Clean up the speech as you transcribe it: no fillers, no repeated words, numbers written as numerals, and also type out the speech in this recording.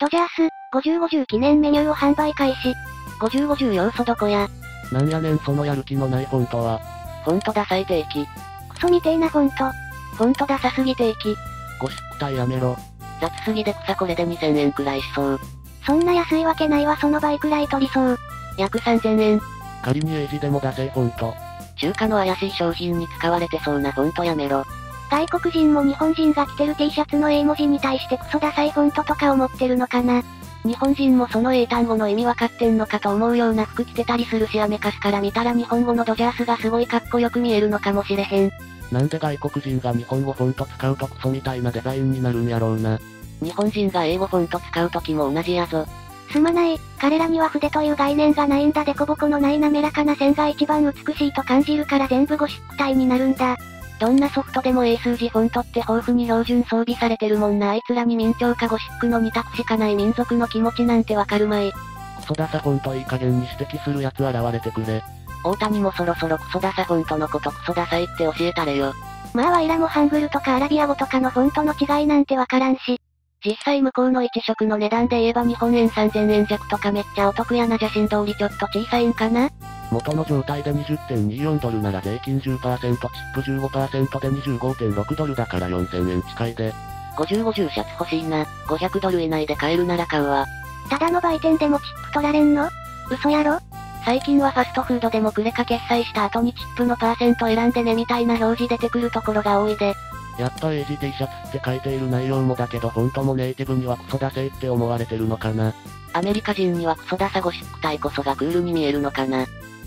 ドジャース、50-50記念メニューを販売開始。50-50要素どこや。 なんやねんそのやる気のないフォントは。 フォントダサい定期。 クソみてえなフォント。 フォントダサすぎ定期。 ゴシック体やめろ。 雑すぎで草これで2000円くらいしそう。 そんな安いわけないわその倍くらい取りそう。 約3000円。 仮にエイジでもダセいフォント。 中華の怪しい商品に使われてそうなフォントやめろ。 外国人も日本人が着てる T シャツの A 文字に対してクソダサいフォントとか思ってるのかな。 日本人もその英単語の意味わかってんのかと思うような服着てたりするしアメカスから見たら日本語のドジャースがすごいかっこよく見えるのかもしれへん。 なんで外国人が日本語フォント使うとクソみたいなデザインになるんやろうな。 日本人が英語フォント使う時も同じやぞ。 すまない、彼らには筆という概念がないんだ。デコボコのない滑らかな線が一番美しいと感じるから全部ゴシック体になるんだ。 どんなソフトでも英数字フォントって豊富に標準装備されてるもんな。あいつらに明朝かゴシックの2択しかない民族の気持ちなんてわかるまい。 クソダサフォントいい加減に指摘するやつ現れてくれ。 大谷もそろそろクソダサフォントのことクソダサいって教えたれよ。 まあワイらもハングルとかアラビア語とかのフォントの違いなんてわからんし。 実際向こうの1色の値段で言えば日本円3000円弱とかめっちゃお得やな。写真通りちょっと小さいんかな。 元の状態で 20.24 ドルなら税金 10%、チップ 15% で 25.6 ドルだから4000円近いで。 50-50シャツ欲しいな。500ドル以内で買えるなら買うわ。 ただの売店でもチップ取られんの？嘘やろ？ 最近はファストフードでもクレカ決済した後にチップのパーセント選んでねみたいな表示出てくるところが多いで。 やっぱエイジ T シャツって書いている内容もだけどフォントもネイティブにはクソダセーって思われてるのかな。 アメリカ人にはクソダサゴシック体こそがクールに見えるのかな。